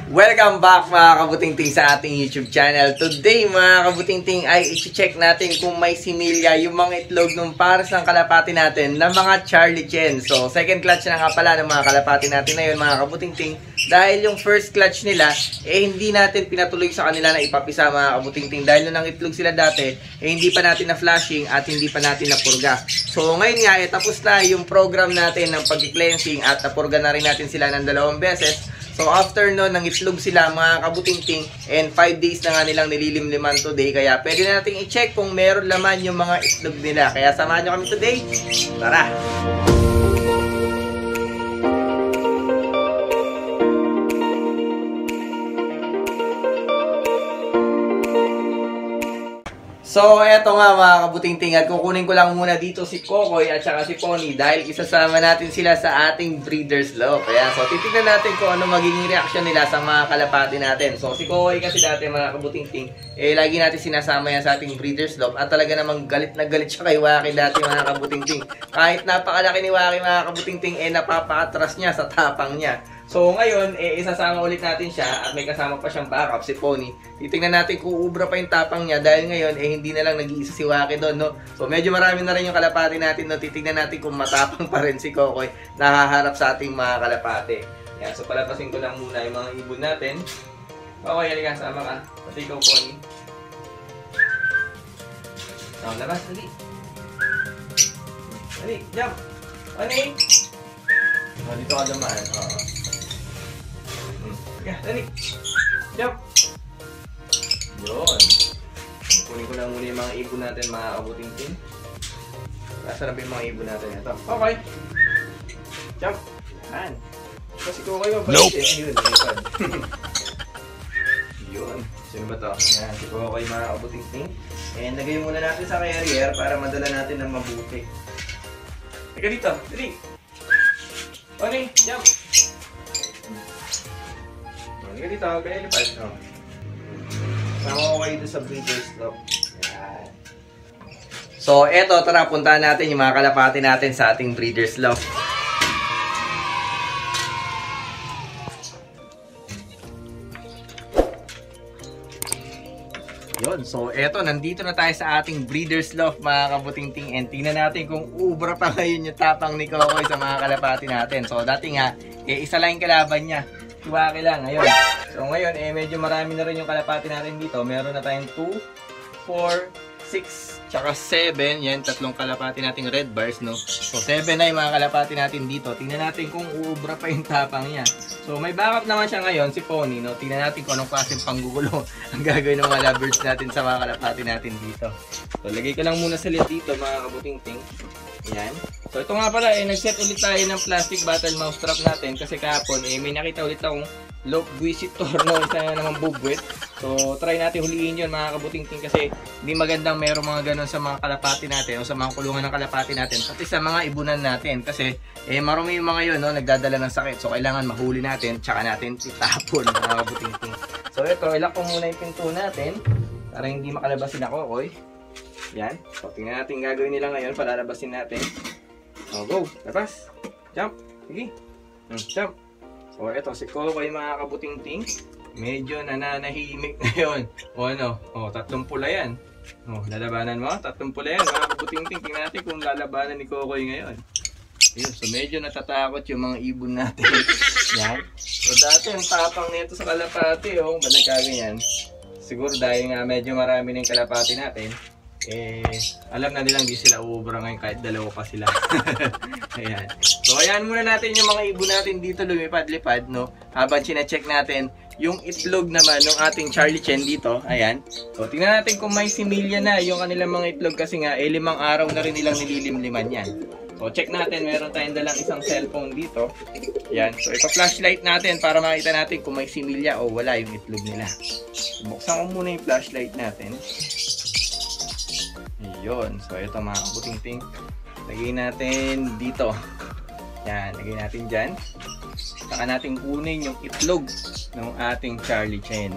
Welcome back mga kabutingting sa ating YouTube channel. Today mga kabutingting ay i-check natin kung may similya yung mga itlog ng pares ng kalapati natin na mga Charlie Chen. So second clutch na nga pala ng mga kalapati natin na yun mga kabutingting. Dahil yung first clutch nila hindi natin pinatuloy sa kanila na ipapisa mga kabutingting. Dahil nung nang itlog sila dati hindi pa natin na flashing at hindi pa natin na purga. So ngayon nga tapos na yung program natin ng pag-cleansing at napurga na rin natin sila ng 2 beses. So after nun, nang itlog sila mga kabutingting and 5 days na nga nilang nililimliman today. Kaya pwede na natin i-check kung meron laman yung mga itlog nila. Kaya samahan nyo kami today. Tara! So, eto nga mga kabutingting at kukunin ko lang muna dito si Kokoy at saka si Pony dahil isasama natin sila sa ating breeder's loft. Kaya, so titignan natin kung ano magiging reaksyon nila sa mga kalapati natin. So, si Kokoy kasi dati mga kabutingting, lagi natin sinasama yan sa ating breeder's loft at talaga namang galit na galit siya kay Waki dati mga kabutingting. Kahit napakalaki ni Waki mga kabutingting, napapakatras niya sa tapang niya. So ngayon, isasama ulit natin siya at may kasama pa siyang backup, si Pony. Titingnan natin kung ubra pa yung tapang niya dahil ngayon, hindi na lang nag-iisa si Waki doon, no? So medyo marami na rin yung kalapati natin, no? Titingnan natin kung matapang pa rin si Kokoy na haharap sa ating mga kalapati. Yan, so palapasin ko lang muna yung mga ibon natin. Kokoy, halika, sama ka. Pati ikaw, Pony. So, labas, dali. Dali, jump. Pony. So, dito ka dumaan. Dali. Jump. Yun. Kunin ko lang muna yung mga ibon natin mga kabutingting. Nasaan na ba yung mga ibon natin? Ito. Okay. Jump. Yan. Kasi kung kayo mabalik yun. Yun. Sino ba ito? Yan. Si Kokoy mga kabutingting. And lagay muna natin sa carrier para madala natin ng mabuti. Teka dito. Dali. Okay. Jump. Hindi dito, kaya lipad. Sama ko kayo sa breeder's loft. Yan. So, eto, tara, puntahan natin yung mga kalapati natin sa ating breeder's loft. Yun, so eto, nandito na tayo sa ating breeder's loft mga kabutingting. And tingnan natin kung ubra pa ngayon yung tapang ni Kokoy sa mga kalapati natin. So, dati nga, isa lang yung kalaban niya. Waki lang ngayon. So ngayon medyo marami na rin yung kalapati natin dito. Meron na tayong 2, 4, 6, tsaka 7. Yan, tatlong kalapati nating red bars, no? So 7 na yung mga kalapati natin dito. Tingnan natin kung uubra pa yung tapang niya. So may backup naman siya ngayon, si Pony, no? Tingnan natin kung anong klaseng panggugulo ang gagawin ng mga lovebirds natin sa mga kalapati natin dito. So lagay ko lang muna sa lid dito mga kabutingting. Yan. So ito nga pala, nag-set ulit tayo ng plastic bottle mouse trap natin kasi kahapon may nakita ulit akong visitor, no? Isa na naman bugwit. So try natin huliin yun mga kabutingting kasi hindi magandang meron mga ganon sa mga kalapati natin o sa mga kulungan ng kalapati natin pati sa mga ibunan natin kasi marami yung mga yun, no? Nagdadala ng sakit. So kailangan mahuli natin tsaka natin itapon mga kabutingting. So ito, ilak ko muna yung pinto natin para hindi makalabas si Kokoy. Yan. So, tingnan natin gagawin nila ngayon. Palalabasin natin. So, go. Labas. Jump. Sige. Jump. So, eto. Si Kokoy mga kabutingting. Medyo nananahimik na yun. O ano. O, 3 pula yan. O, lalabanan mo. 3 pula yan mga kabutingting. Tingnan natin kung lalabanan ni Kokoy ngayon. Ayun. So, medyo natatakot yung mga ibon natin. Yan. So, dati yung tapang nito sa kalapati. O, ba nagkaganyan? Siguro dahil nga medyo marami ng kalapati natin. Alam na nilang di sila uubra ngayon kahit dalawa pa sila. Ayan. So ayan muna natin yung mga ibon natin dito lumipad-lipad, no? Habang sina-check natin yung itlog naman ng ating Charlie Chen dito. Ayan. So tingnan natin kung may similya na yung kanilang mga itlog kasi nga 5 araw na rin nilang nililimliman yan. So check natin, meron tayong dalang isang cellphone dito. Ayan. So ipa-flashlight natin para makita natin kung may similya o wala yung itlog nila. Buksan ko muna yung flashlight natin. Yun. So, ito mga kabutingting. Lagay natin dito. Yan. Lagay natin dyan. Saka natin kunin yung itlog ng ating Charlie Chen.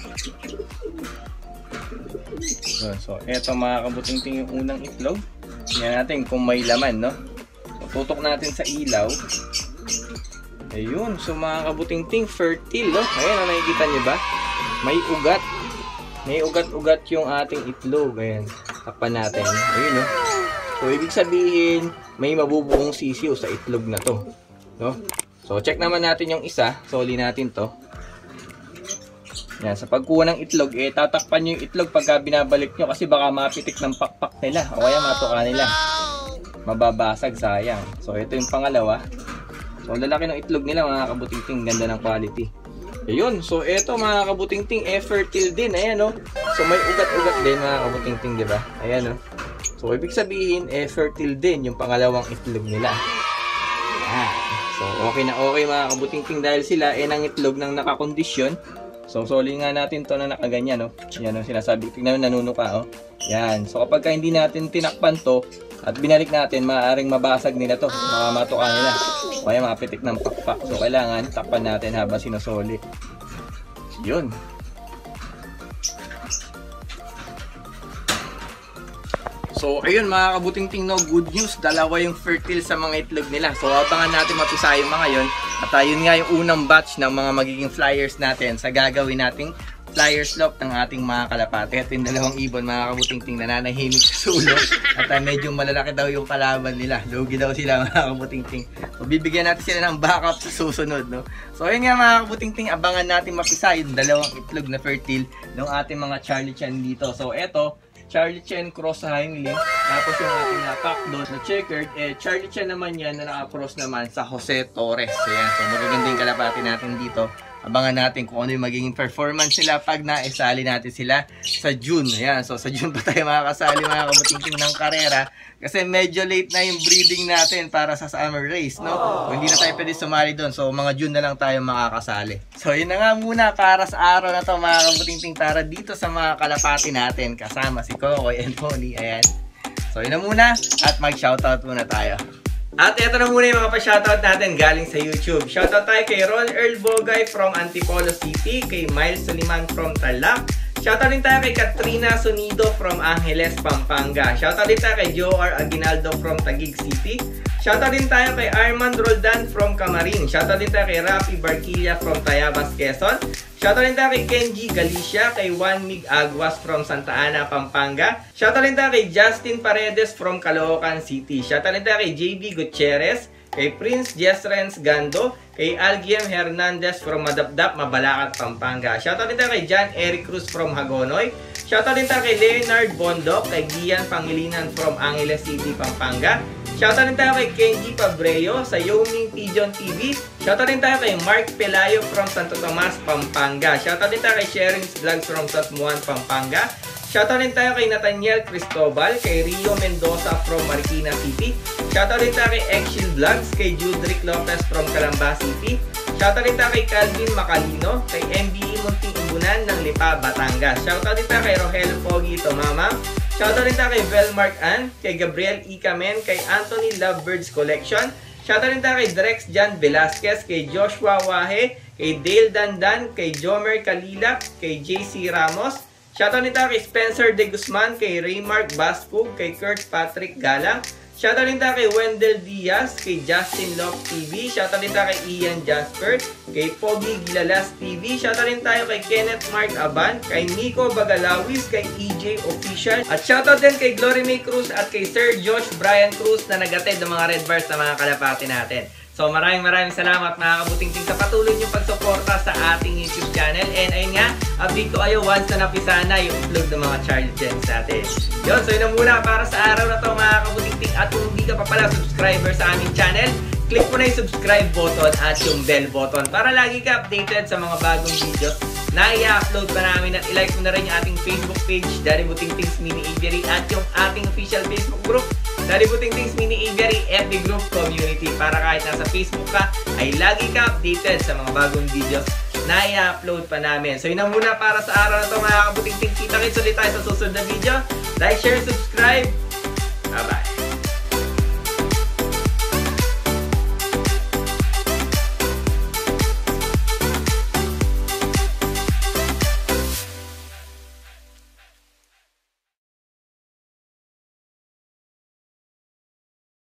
So, eto mga kabutingting yung unang itlog. Tingnan natin kung may laman, no? So, tutok natin sa ilaw. Ayun, so mga kabuting-ting, fertile, no? Ayan, nakikita niyo ba? May ugat. May ugat-ugat yung ating itlog. Ayan, takpan natin. Ayun, no? So, ibig sabihin, may mabubuong sisiw sa itlog na to, no? So, check naman natin yung isa. Soli natin to. Yan, sa pagkuha ng itlog, tatakpan nyo yung itlog pagka binabalik nyo kasi baka mapitik ng pakpak nila o kaya matuka nila. Mababasag, sayang. So, ito yung pangalawa. So, lalaki ng itlog nila, mga kabuting-ting. Ganda ng quality. Ayun, so ito mga kabuting-ting, fertile din. Ayan, no? So, may ugat-ugat din, mga kabuting-ting, diba? Ayan, no? So, ibig sabihin, fertile din yung pangalawang itlog nila. Ayan. So, okay na okay, mga kabuting-ting, dahil sila, ng itlog ng nakakondisyon. So, soli nga natin to na nakaganyan, no? Yan ang sinasabi. Tingnan mo, nanunuka, oh. Yan. So, kapag hindi natin tinakpan to, at binalik natin, maaaring mabasag nila to. Matuka nila. O kaya mapitik ng pakpak. So, kailangan takpan natin habang sinusoli. Yun. So, ayun mga kabuting-ting, no, good news. Dalawa yung fertile sa mga itlog nila. So, abangan natin mapisa yung mga yun. At yun nga yung unang batch ng mga magiging flyers natin sa gagawin nating flyers loft ng ating mga kalapate. At yung dalawang ibon, mga kabuting-ting, nananahimik sa sulo. At medyo malalaki daw yung kalaban nila. Lugi daw sila, mga kabuting-ting. So, bibigyan natin sila ng backup sa susunod, no? So, ayun nga mga kabuting-ting, abangan natin mapisa yung dalawang itlog na fertile ng ating mga Charlie Chan dito. So, eto, Charlie Chen cross sa Heinlein. Tapos yung ating packdown na checkered, Charlie Chen naman yan na naka-cross naman sa Jose Torres. Ayan, so magaganda yung kalapati natin dito. Abangan natin kung ano yung magiging performance nila pag naisali natin sila sa June. Ayan, so sa June pa tayo makakasali, mga kabuting-ting, ng karera. Kasi medyo late na yung breeding natin para sa summer race, no? So, hindi na tayo pwede sumali doon. So mga June na lang tayo makakasali. So yun na nga muna para sa araw na to, mga kabuting-ting, para dito sa mga kalapati natin. Kasama si Kokoy and Pony. Ayan. So yun na muna at mag-shoutout muna tayo. At ito na muna yung mga pa-shoutout natin galing sa YouTube. Shoutout tayo kay Ron Earl Bogay from Antipolo City, kay Miles Soliman from Tarlac. Shoutout din tayo kay Katrina Sonido from Angeles, Pampanga. Shoutout din tayo kay Joar Aguinaldo from Taguig City. Shoutout din tayo kay Armand Roldan from Camarin. Shoutout din tayo kay Rafi Barquilla from Tayabas, Quezon. Shoutout din tayo kay Kenji Galicia, kay Juan Mig Aguas from Santa Ana, Pampanga. Shoutout din tayo kay Justin Paredes from Caloocan City. Shoutout din tayo kay JB Gutierrez, kay Prince Jesrens Gando, kay Alguiem Hernandez from Madapdap, Mabalacat, Pampanga. Shoutout din tayo kay John Eric Cruz from Hagonoy. Shoutout din tayo kay Leonard Bondok, kay Gian Pangilinan from Angeles City, Pampanga. Shoutout din tayo kay Kenji Pabreo sa Yoming Pigeon TV. Shoutout din tayo kay Mark Pelayo from Santo Tomas, Pampanga. Shoutout din tayo kay Sharing's Vlogs from Satmuan, Pampanga. Shoutout din tayo kay Nathaniel Cristobal, kay Rio Mendoza from Marikina City. Shoutout din tayo kay Exil Vlogs, kay Judrick Lopez from Calamba City. Shoutout din tayo kay Calvin Macalino, kay MBE Munting Imbunan ng Lipa, Batangas. Shoutout din tayo kay Rogelio Pogi Tomama. Shoutout din tayo kay Velmark Ann, kay Gabriel Ikamen, kay Anthony Lovebirds Collection. Shoutout din tayo kay Drex Jan Velasquez, kay Joshua Wahe, kay Dale Dandan, kay Jomer Kalilak, kay JC Ramos. Shoutout din tayo kay Spencer De Guzman, kay Raymark Baskug, kay Kurt Patrick Galang. Shoutout din tayo kay Wendell Diaz, kay Justin Love TV. Shoutout din tayo kay Ian Jasper, kay Pogi Gilalas TV. Shoutout din tayo kay Kenneth Mark Aban, kay Nico Bagalawis, kay EJ Official. At shoutout din kay Glory May Cruz at kay Sir Josh Brian Cruz na nag-attend ng mga red bars na mga kalapati natin. So maraming salamat, mga kabuting-ting, sa patuloy niyong pagsuporta sa ating YouTube channel. And ayun nga, update ko kayo once na napisa na yung upload ng mga Charlie Chens natin. Yun, so yun na muna para sa araw na to, mga kabuting-ting. At kung hindi ka pa pala subscriber sa aming channel, click mo na yung subscribe button at yung bell button para lagi ka updated sa mga bagong videos na i-upload pa namin. At ilike mo na rin yung ating Facebook page, Daddy Buting-Ting's Mini Aviary, at yung ating official Facebook group, Daddy Buting-Ting's Mini Aviary FB Group Community, para kahit nasa Facebook ka ay lagi ka updated sa mga bagong videos na i-upload pa namin. So yun na muna para sa araw na to, mga kabuting-ting. Kita-kits ulit tayo sa susunod na video. Like, share, subscribe. Bye-bye.